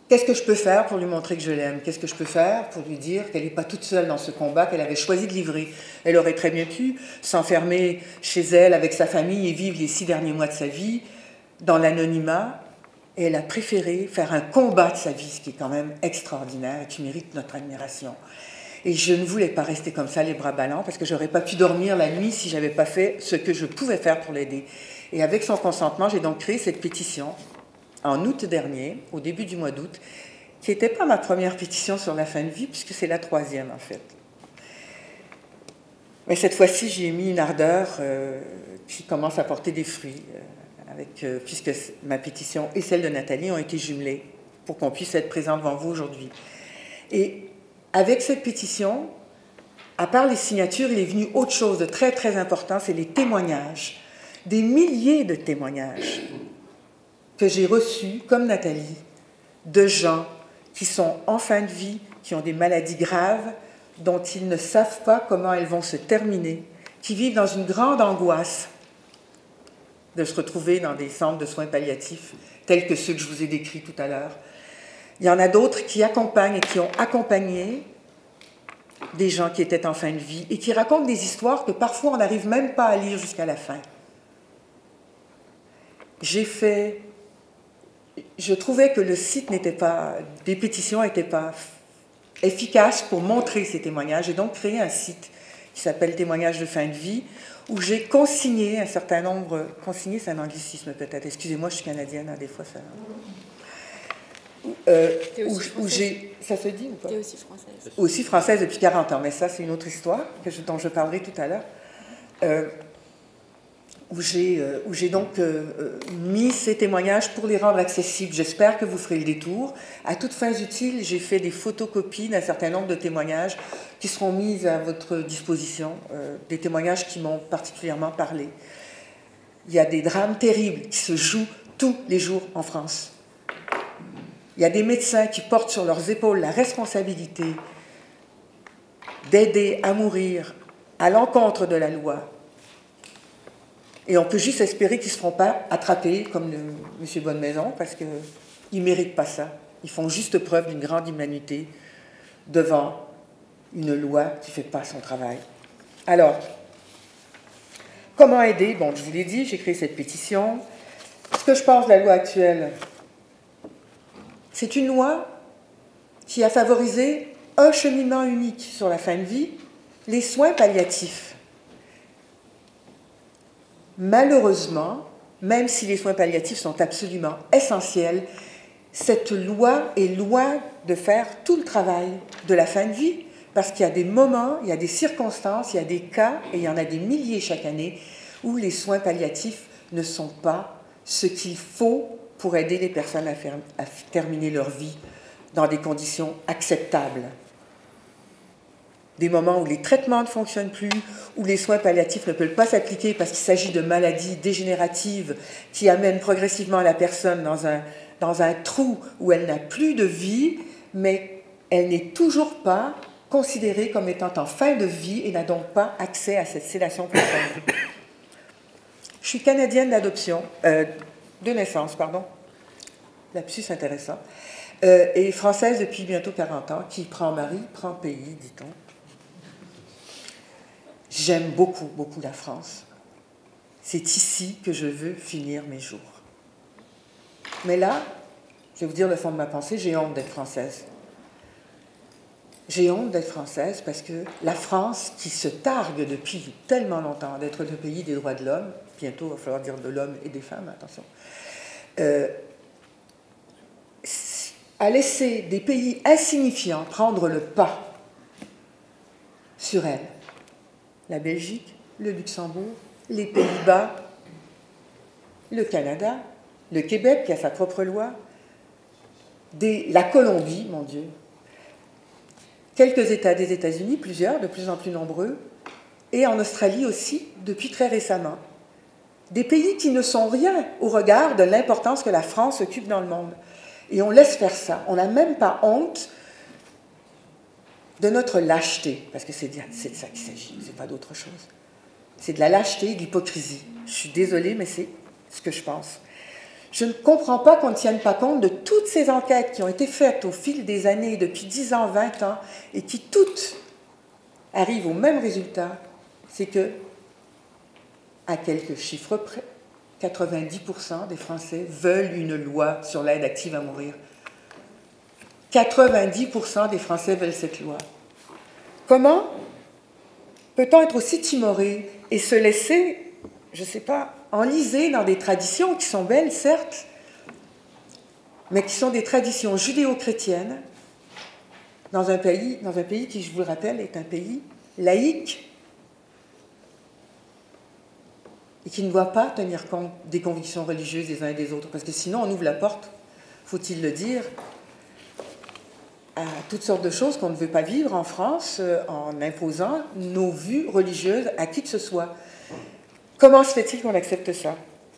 Speaker 2: qu'est-ce que je peux faire pour lui montrer que je l'aime? Qu'est-ce que je peux faire pour lui dire qu'elle n'est pas toute seule dans ce combat qu'elle avait choisi de livrer? Elle aurait très bien pu s'enfermer chez elle avec sa famille et vivre les six derniers mois de sa vie dans l'anonymat. Et elle a préféré faire un combat de sa vie, ce qui est quand même extraordinaire et qui mérite notre admiration. Et je ne voulais pas rester comme ça, les bras ballants, parce que je n'aurais pas pu dormir la nuit si je n'avais pas fait ce que je pouvais faire pour l'aider. Et avec son consentement, j'ai donc créé cette pétition en août dernier, au début du mois d'août, qui n'était pas ma première pétition sur la fin de vie, puisque c'est la troisième en fait. Mais cette fois-ci, j'y ai mis une ardeur euh, qui commence à porter des fruits, euh, avec, euh, puisque ma pétition et celle de Nathalie ont été jumelées pour qu'on puisse être présent devant vous aujourd'hui. Et avec cette pétition, à part les signatures, il est venu autre chose de très très important, c'est les témoignages. Des milliers de témoignages que j'ai reçus, comme Nathalie, de gens qui sont en fin de vie, qui ont des maladies graves, dont ils ne savent pas comment elles vont se terminer, qui vivent dans une grande angoisse de se retrouver dans des centres de soins palliatifs, tels que ceux que je vous ai décrits tout à l'heure. Il y en a d'autres qui accompagnent et qui ont accompagné des gens qui étaient en fin de vie et qui racontent des histoires que parfois on n'arrive même pas à lire jusqu'à la fin. J'ai fait... Je trouvais que le site n'était pas... des pétitions n'étaient pas efficaces pour montrer ces témoignages. J'ai donc créé un site qui s'appelle Témoignages de fin de vie, où j'ai consigné un certain nombre... Consigné, c'est un anglicisme peut-être. Excusez-moi, je suis canadienne, hein, des fois ça... Euh, où, où j'ai, ça se dit ou pas?
Speaker 1: T'es aussi française.
Speaker 2: Aussi française depuis quarante ans, mais ça c'est une autre histoire que je, dont je parlerai tout à l'heure. Euh, où j'ai euh, où j'ai donc euh, mis ces témoignages pour les rendre accessibles. J'espère que vous ferez le détour. À toutes fins utiles, j'ai fait des photocopies d'un certain nombre de témoignages qui seront mis à votre disposition, euh, des témoignages qui m'ont particulièrement parlé. Il y a des drames terribles qui se jouent tous les jours en France. Il y a des médecins qui portent sur leurs épaules la responsabilité d'aider à mourir à l'encontre de la loi. Et on peut juste espérer qu'ils ne se feront pas attraper comme le, M. Bonnemaison, parce qu'ils ne méritent pas ça. Ils font juste preuve d'une grande humanité devant une loi qui ne fait pas son travail. Alors, comment aider? Bon, je vous l'ai dit, j'ai créé cette pétition. Ce que je pense de la loi actuelle, c'est une loi qui a favorisé un cheminement unique sur la fin de vie, les soins palliatifs. Malheureusement, même si les soins palliatifs sont absolument essentiels, cette loi est loin de faire tout le travail de la fin de vie, parce qu'il y a des moments, il y a des circonstances, il y a des cas, et il y en a des milliers chaque année, où les soins palliatifs ne sont pas ce qu'il faut pour aider les personnes à, faire, à terminer leur vie dans des conditions acceptables. Des moments où les traitements ne fonctionnent plus, où les soins palliatifs ne peuvent pas s'appliquer parce qu'il s'agit de maladies dégénératives qui amènent progressivement la personne dans un, dans un trou où elle n'a plus de vie, mais elle n'est toujours pas considérée comme étant en fin de vie et n'a donc pas accès à cette sédation profonde. Je suis canadienne d'adoption, euh, de naissance, pardon, lapsus intéressant, euh, et française depuis bientôt quarante ans, qui prend mari, prend pays, dit-on. J'aime beaucoup, beaucoup la France. C'est ici que je veux finir mes jours. Mais là, je vais vous dire le fond de ma pensée, j'ai honte d'être française. J'ai honte d'être française parce que la France, qui se targue depuis tellement longtemps d'être le pays des droits de l'homme, bientôt il va falloir dire de l'homme et des femmes, attention, euh, a laissé des pays insignifiants prendre le pas sur elle. La Belgique, le Luxembourg, les Pays-Bas, le Canada, le Québec qui a sa propre loi, des, la Colombie, mon Dieu, quelques États des États-Unis, plusieurs, de plus en plus nombreux, et en Australie aussi, depuis très récemment. Des pays qui ne sont rien au regard de l'importance que la France occupe dans le monde. Et on laisse faire ça. On n'a même pas honte de notre lâcheté, parce que c'est de ça qu'il s'agit, c'est pas d'autre chose. C'est de la lâcheté et de l'hypocrisie. Je suis désolée, mais c'est ce que je pense. Je ne comprends pas qu'on ne tienne pas compte de toutes ces enquêtes qui ont été faites au fil des années, depuis dix ans, vingt ans, et qui toutes arrivent au même résultat, c'est que, à quelques chiffres près, quatre-vingt-dix pour cent des Français veulent une loi sur l'aide active à mourir. quatre-vingt-dix pour cent des Français veulent cette loi. Comment peut-on être aussi timoré et se laisser, je ne sais pas, enliser dans des traditions qui sont belles, certes, mais qui sont des traditions judéo-chrétiennes dans un pays, dans un pays qui, je vous le rappelle, est un pays laïque et qui ne doit pas tenir compte des convictions religieuses des uns et des autres, parce que sinon on ouvre la porte, faut-il le dire, à toutes sortes de choses qu'on ne veut pas vivre en France euh, en imposant nos vues religieuses à qui que ce soit. Comment se fait-il qu'on accepte ça?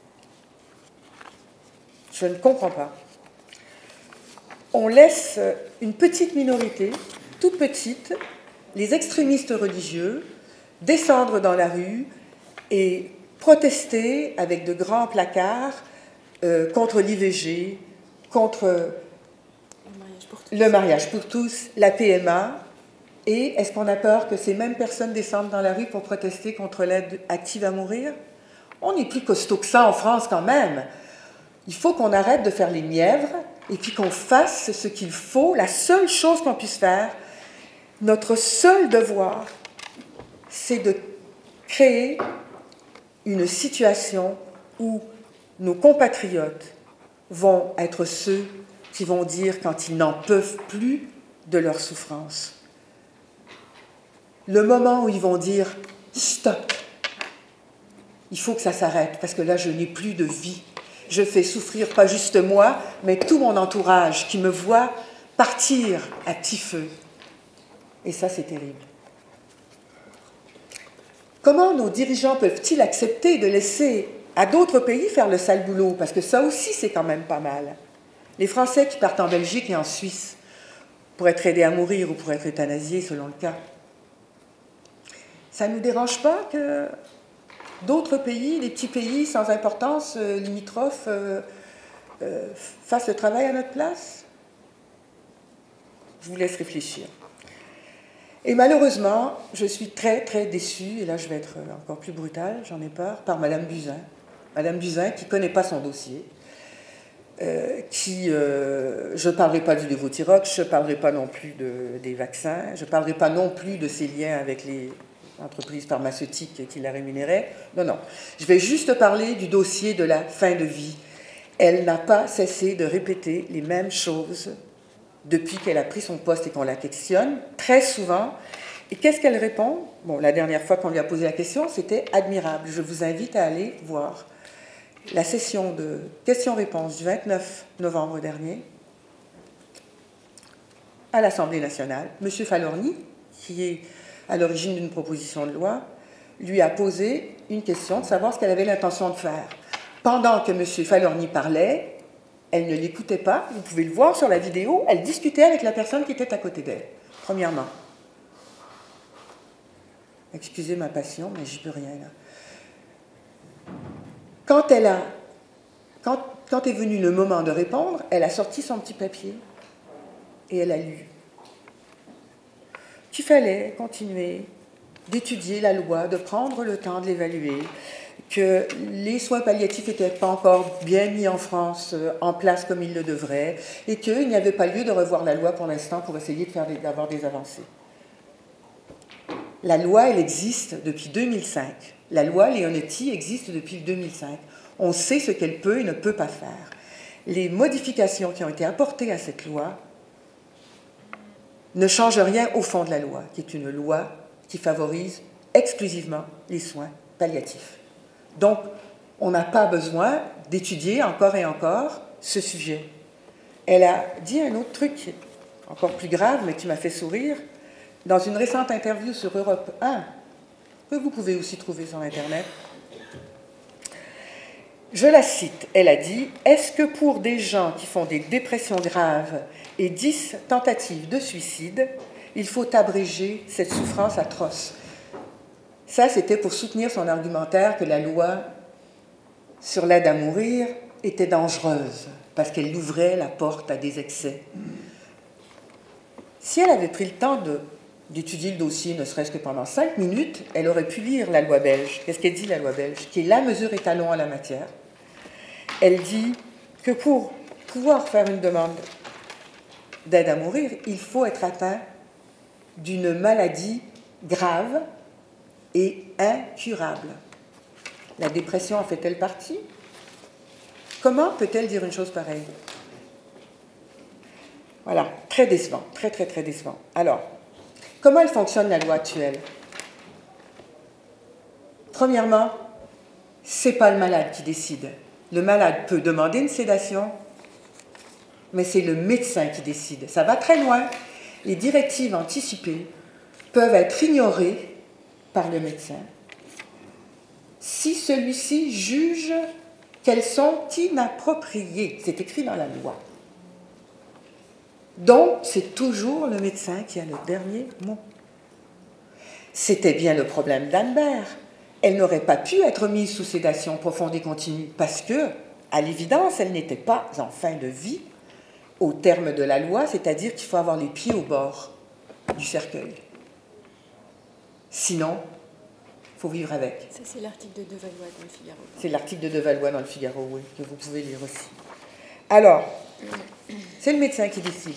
Speaker 2: Je ne comprends pas. On laisse une petite minorité, toute petite, les extrémistes religieux, descendre dans la rue et protester avec de grands placards euh, contre l'I V G, contre le mariage pour tous, la P M A. Et est-ce qu'on a peur que ces mêmes personnes descendent dans la rue pour protester contre l'aide active à mourir? On est plus costaud que ça en France quand même. Il faut qu'on arrête de faire les mièvres et puis qu'on fasse ce qu'il faut. La seule chose qu'on puisse faire, notre seul devoir, c'est de créer une situation où nos compatriotes vont être ceux qui vont dire quand ils n'en peuvent plus de leur souffrance. Le moment où ils vont dire « stop », il faut que ça s'arrête, parce que là, je n'ai plus de vie. Je fais souffrir pas juste moi, mais tout mon entourage qui me voit partir à petit feu. Et ça, c'est terrible. Comment nos dirigeants peuvent-ils accepter de laisser à d'autres pays faire le sale boulot? Parce que ça aussi, c'est quand même pas mal. Les Français qui partent en Belgique et en Suisse pour être aidés à mourir ou pour être euthanasiés, selon le cas. Ça ne nous dérange pas que d'autres pays, des petits pays sans importance, euh, limitrophes, euh, euh, fassent le travail à notre place? Je vous laisse réfléchir. Et malheureusement, je suis très, très déçue, et là je vais être encore plus brutale, j'en ai peur, par Madame Buzyn. Madame Buzyn qui ne connaît pas son dossier, euh, qui, euh, je ne parlerai pas du Levothyrox, je ne parlerai pas non plus de, des vaccins, je ne parlerai pas non plus de ses liens avec les entreprises pharmaceutiques qui la rémunéraient. Non, non. Je vais juste parler du dossier de la fin de vie. Elle n'a pas cessé de répéter les mêmes choses depuis qu'elle a pris son poste et qu'on la questionne, très souvent. Et qu'est-ce qu'elle répond? Bon, la dernière fois qu'on lui a posé la question, c'était admirable. Je vous invite à aller voir la session de questions-réponses du vingt-neuf novembre dernier à l'Assemblée nationale. M. Falorni, qui est à l'origine d'une proposition de loi, lui a posé une question de savoir ce qu'elle avait l'intention de faire. Pendant que M. Falorni parlait, elle ne l'écoutait pas, vous pouvez le voir sur la vidéo, elle discutait avec la personne qui était à côté d'elle, premièrement. Excusez ma passion, mais j'y peux rien là. Quand elle a, quand, quand est venu le moment de répondre, elle a sorti son petit papier et elle a lu qu'il fallait continuer d'étudier la loi, de prendre le temps de l'évaluer, que les soins palliatifs n'étaient pas encore bien mis en France, en place comme ils le devraient, et qu'il n'y avait pas lieu de revoir la loi pour l'instant pour essayer de faire des, d'avoir des avancées. La loi, elle existe depuis deux mille cinq. La loi Leonetti existe depuis deux mille cinq. On sait ce qu'elle peut et ne peut pas faire. Les modifications qui ont été apportées à cette loi ne changent rien au fond de la loi, qui est une loi qui favorise exclusivement les soins palliatifs. Donc, on n'a pas besoin d'étudier encore et encore ce sujet. Elle a dit un autre truc, encore plus grave, mais qui m'a fait sourire, dans une récente interview sur Europe un, que vous pouvez aussi trouver sur Internet. Je la cite, elle a dit « Est-ce que pour des gens qui font des dépressions graves et dix tentatives de suicide, il faut abréger cette souffrance atroce ?» Ça, c'était pour soutenir son argumentaire que la loi sur l'aide à mourir était dangereuse parce qu'elle ouvrait la porte à des excès. Si elle avait pris le temps de, d'étudier le dossier, ne serait-ce que pendant cinq minutes, elle aurait pu lire la loi belge. Qu'est-ce qu'elle dit, la loi belge? Qui est la mesure étalon en la matière. Elle dit que pour pouvoir faire une demande d'aide à mourir, il faut être atteint d'une maladie grave et incurable. La dépression en fait-elle partie? Comment peut-elle dire une chose pareille? Voilà, très décevant, très très très décevant. Alors, comment elle fonctionne la loi actuelle? Premièrement, ce n'est pas le malade qui décide. Le malade peut demander une sédation, mais c'est le médecin qui décide. Ça va très loin. Les directives anticipées peuvent être ignorées par le médecin si celui-ci juge qu'elles sont inappropriées. C'est écrit dans la loi. Donc, c'est toujours le médecin qui a le dernier mot. C'était bien le problème d'Anne-Bert. Elle n'aurait pas pu être mise sous sédation profonde et continue parce que, à l'évidence, elle n'était pas en fin de vie au terme de la loi, c'est-à-dire qu'il faut avoir les pieds au bord du cercueil. Sinon, il faut vivre avec.
Speaker 1: Ça, c'est l'article de Devallois dans le Figaro.
Speaker 2: C'est l'article de Devallois dans le Figaro, oui, que vous pouvez lire aussi. Alors, c'est le médecin qui décide.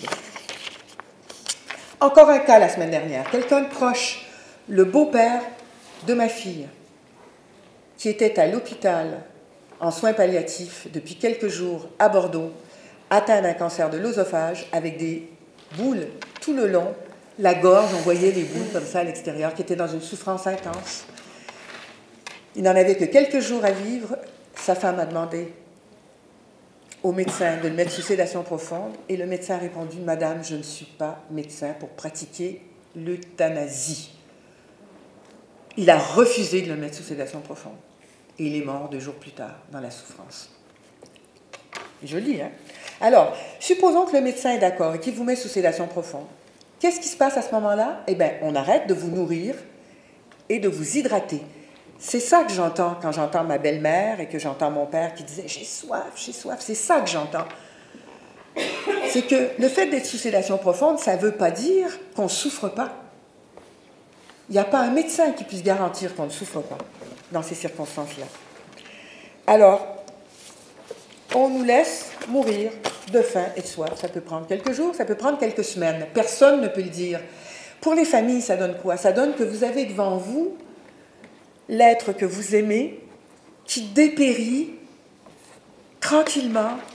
Speaker 2: Encore un cas la semaine dernière. Quelqu'un de proche, le beau-père de ma fille, qui était à l'hôpital en soins palliatifs depuis quelques jours à Bordeaux, atteint d'un cancer de l'œsophage avec des boules tout le long, la gorge, on voyait les boules comme ça à l'extérieur, qui était dans une souffrance intense. Il n'en avait que quelques jours à vivre. Sa femme a demandé au médecin de le mettre sous sédation profonde et le médecin a répondu « Madame, je ne suis pas médecin pour pratiquer l'euthanasie ». Il a refusé de le mettre sous sédation profonde et il est mort deux jours plus tard dans la souffrance. Joli, hein? Alors, supposons que le médecin est d'accord et qu'il vous met sous sédation profonde. Qu'est-ce qui se passe à ce moment-là? Eh bien, on arrête de vous nourrir et de vous hydrater. C'est ça que j'entends quand j'entends ma belle-mère et que j'entends mon père qui disait « j'ai soif, j'ai soif ». C'est ça que j'entends. C'est que le fait d'être sous sédation profonde, ça ne veut pas dire qu'on ne souffre pas. Il n'y a pas un médecin qui puisse garantir qu'on ne souffre pas dans ces circonstances-là. Alors, on nous laisse mourir de faim et de soif. Ça peut prendre quelques jours, ça peut prendre quelques semaines. Personne ne peut le dire. Pour les familles, ça donne quoi? Ça donne que vous avez devant vous l'être que vous aimez, qui dépérit tranquillement,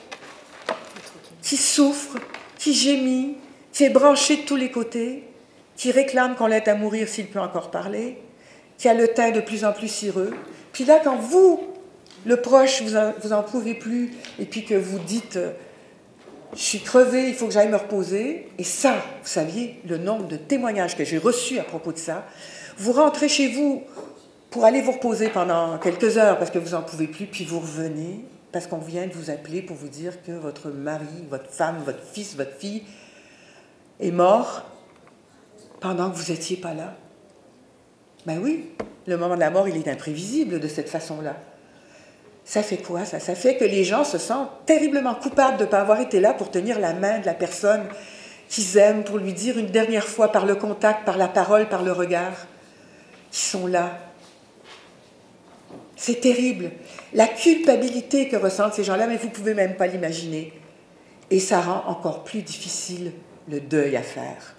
Speaker 2: qui souffre, qui gémit, qui est branché de tous les côtés, qui réclame qu'on l'aide à mourir s'il peut encore parler, qui a le teint de plus en plus cireux. Puis là, quand vous, le proche, vous en, vous en pouvez plus, et puis que vous dites « je suis crevé, il faut que j'aille me reposer », et ça, vous saviez, le nombre de témoignages que j'ai reçus à propos de ça, vous rentrez chez vous pour aller vous reposer pendant quelques heures parce que vous n'en pouvez plus, puis vous revenez parce qu'on vient de vous appeler pour vous dire que votre mari, votre femme, votre fils, votre fille est mort pendant que vous n'étiez pas là. Ben oui, le moment de la mort, il est imprévisible de cette façon-là. Ça fait quoi, ça? Ça fait que les gens se sentent terriblement coupables de ne pas avoir été là pour tenir la main de la personne qu'ils aiment, pour lui dire une dernière fois par le contact, par la parole, par le regard, qu'ils sont là. C'est terrible. La culpabilité que ressentent ces gens-là, mais vous ne pouvez même pas l'imaginer. Et ça rend encore plus difficile le deuil à faire.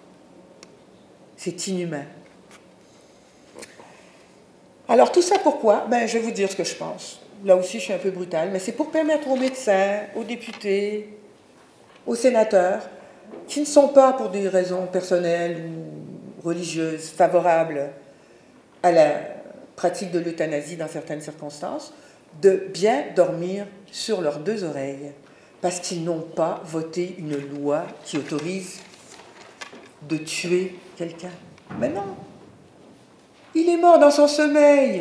Speaker 2: C'est inhumain. Alors tout ça pourquoi? Ben, je vais vous dire ce que je pense. Là aussi, je suis un peu brutale, mais c'est pour permettre aux médecins, aux députés, aux sénateurs, qui ne sont pas pour des raisons personnelles ou religieuses favorables à la pratique de l'euthanasie dans certaines circonstances, de bien dormir sur leurs deux oreilles, parce qu'ils n'ont pas voté une loi qui autorise de tuer quelqu'un. Mais non, il est mort dans son sommeil.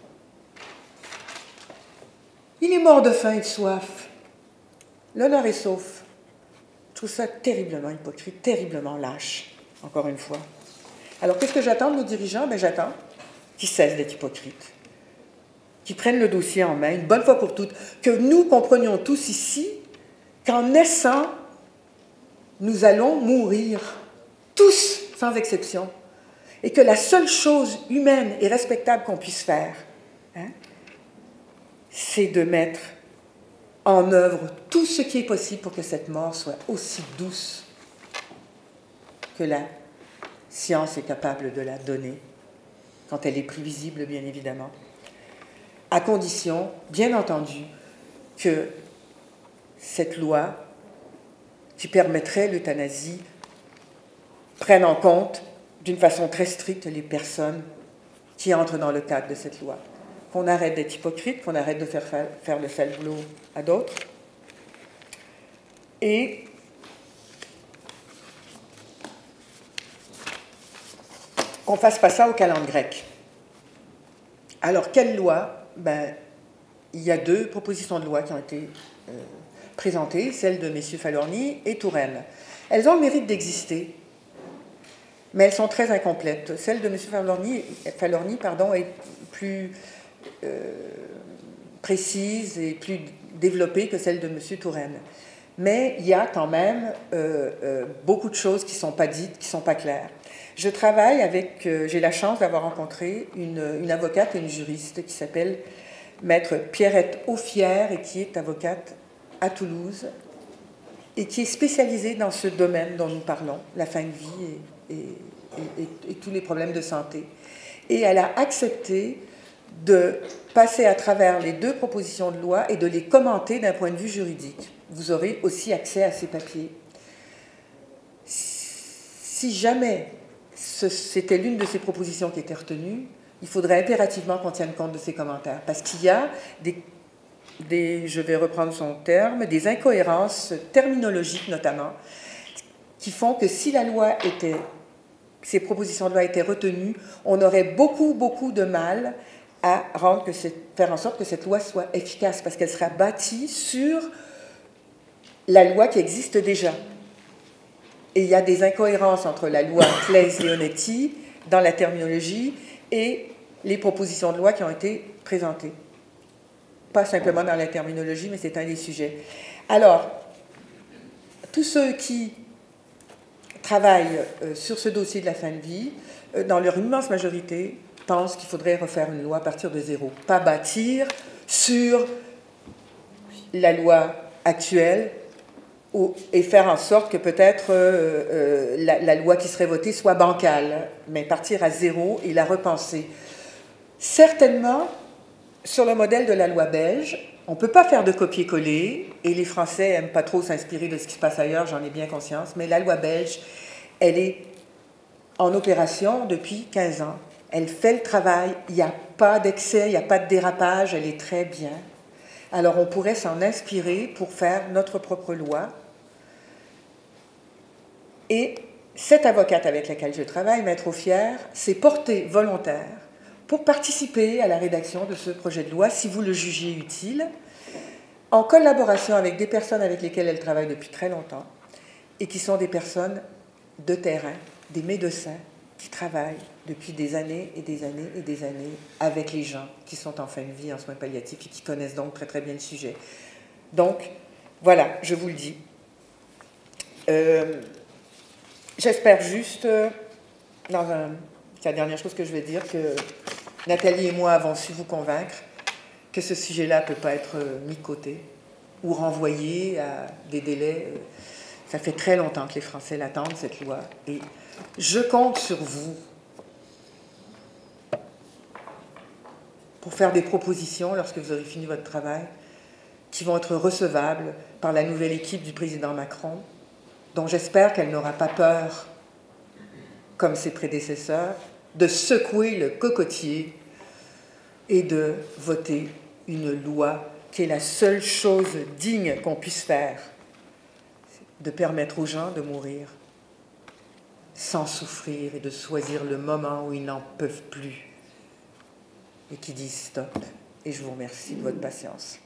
Speaker 2: Il est mort de faim et de soif. L'honneur est sauf. Je trouve ça terriblement hypocrite, terriblement lâche, encore une fois. Alors, qu'est-ce que j'attends de nos dirigeants? Ben, j'attends qu'ils cessent d'être hypocrites. qui prenne le dossier en main, une bonne fois pour toutes, que nous comprenions tous ici qu'en naissant, nous allons mourir, tous, sans exception, et que la seule chose humaine et respectable qu'on puisse faire, hein, c'est de mettre en œuvre tout ce qui est possible pour que cette mort soit aussi douce que la science est capable de la donner, quand elle est prévisible, bien évidemment, à condition, bien entendu, que cette loi qui permettrait l'euthanasie prenne en compte d'une façon très stricte les personnes qui entrent dans le cadre de cette loi. Qu'on arrête d'être hypocrite, qu'on arrête de faire faire le sale boulot à d'autres, et qu'on ne fasse pas ça au calendrier grec. Alors, quelle loi? Ben, il y a deux propositions de loi qui ont été euh, présentées, celle de messieurs Falorni et Touraine. Elles ont le mérite d'exister, mais elles sont très incomplètes. Celle de monsieur Falorni, Falorni pardon, est plus euh, précise et plus développée que celle de monsieur Touraine. Mais il y a quand même euh, euh, beaucoup de choses qui ne sont pas dites, qui ne sont pas claires. Je travaille avec, euh, j'ai la chance d'avoir rencontré une, une avocate et une juriste qui s'appelle maître Pierrette Auffière et qui est avocate à Toulouse et qui est spécialisée dans ce domaine dont nous parlons, la fin de vie et, et, et, et, et tous les problèmes de santé. Et elle a accepté de passer à travers les deux propositions de loi et de les commenter d'un point de vue juridique. Vous aurez aussi accès à ces papiers. Si jamais c'était l'une de ces propositions qui était retenue, il faudrait impérativement qu'on tienne compte de ces commentaires, parce qu'il y a des, des, je vais reprendre son terme, des incohérences terminologiques notamment, qui font que si la loi était, ces propositions de loi étaient retenues, on aurait beaucoup, beaucoup de mal à rendre que faire en sorte que cette loi soit efficace, parce qu'elle sera bâtie sur la loi qui existe déjà. Et il y a des incohérences entre la loi Claeys-Leonetti dans la terminologie et les propositions de loi qui ont été présentées. Pas simplement dans la terminologie, mais c'est un des sujets. Alors, tous ceux qui travaillent euh, sur ce dossier de la fin de vie, euh, dans leur immense majorité, pensent qu'il faudrait refaire une loi à partir de zéro. Pas bâtir sur la loi actuelle et faire en sorte que peut-être euh, euh, la, la loi qui serait votée soit bancale, mais partir à zéro et la repenser. Certainement, sur le modèle de la loi belge, on ne peut pas faire de copier-coller, et les Français n'aiment pas trop s'inspirer de ce qui se passe ailleurs, j'en ai bien conscience, mais la loi belge, elle est en opération depuis quinze ans. Elle fait le travail, il n'y a pas d'excès, il n'y a pas de dérapage, elle est très bien. Alors on pourrait s'en inspirer pour faire notre propre loi. Et cette avocate avec laquelle je travaille, maître Auffière, s'est portée volontaire pour participer à la rédaction de ce projet de loi, si vous le jugez utile, en collaboration avec des personnes avec lesquelles elle travaille depuis très longtemps, et qui sont des personnes de terrain, des médecins qui travaillent depuis des années et des années et des années avec les gens qui sont en fin de vie, en soins palliatifs, et qui connaissent donc très très bien le sujet. Donc, voilà, je vous le dis. Euh, J'espère juste, dans un, c'est la dernière chose que je vais dire, que Nathalie et moi avons su vous convaincre que ce sujet-là ne peut pas être mis de côté ou renvoyé à des délais. Ça fait très longtemps que les Français l'attendent, cette loi, et je compte sur vous pour faire des propositions lorsque vous aurez fini votre travail qui vont être recevables par la nouvelle équipe du président Macron, dont j'espère qu'elle n'aura pas peur, comme ses prédécesseurs, de secouer le cocotier et de voter une loi qui est la seule chose digne qu'on puisse faire, de permettre aux gens de mourir sans souffrir et de choisir le moment où ils n'en peuvent plus et qui disent stop. Et je vous remercie de votre patience.